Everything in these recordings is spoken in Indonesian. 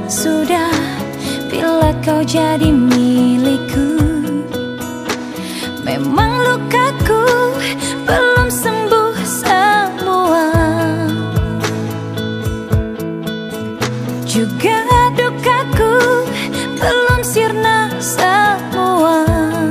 sudah bila kau jadi milikku. Memang lukaku belum sembuh semua, juga dukaku belum sirna semua.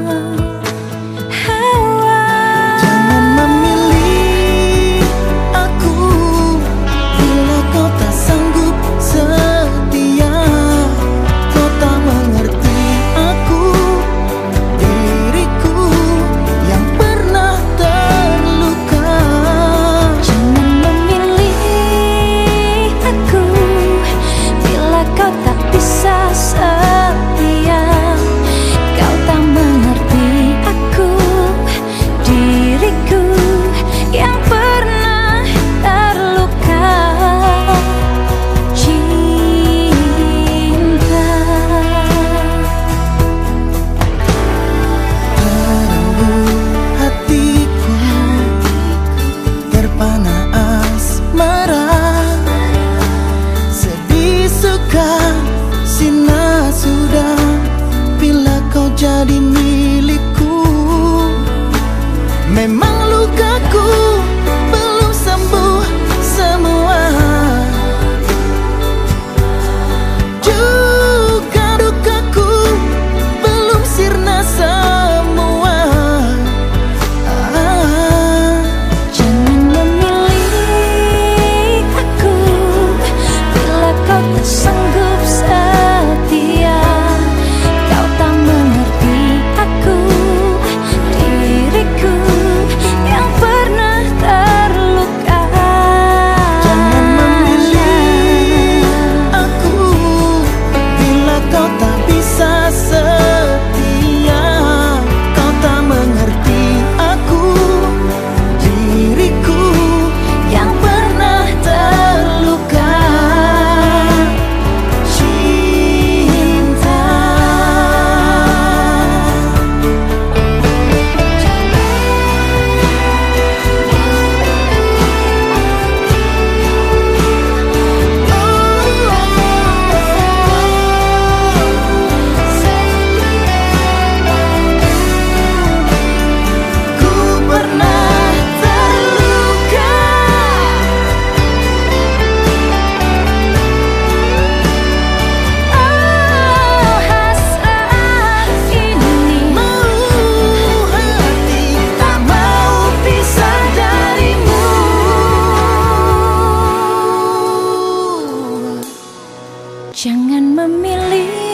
Jangan memilih aku bila kau tak sanggup setia. Kau tak mengerti aku, diriku yang pernah terluka. Jangan memilih aku bila kau tak bisa setia. Kau tak mengerti aku, diriku yang pernah terluka. Cinta Terenggut hatiku, terpana asmara. Sedih suka sina sudah bila kau jadi milikku. Memang lukaku belum sembuh semua, juga dukaku belum sirna semua. Jangan memilih aku bila kau tak sanggup setia. Kau tak mengerti aku, diriku yang pernah terluka. Jangan memilih aku bila kau tak bisa setia. Kau tak mengerti aku, diriku yang pernah terluka. Cinta. Ku pernah terluka. Oh, hasrat ini Mau hati tak mau pisah darimu. Jangan memilih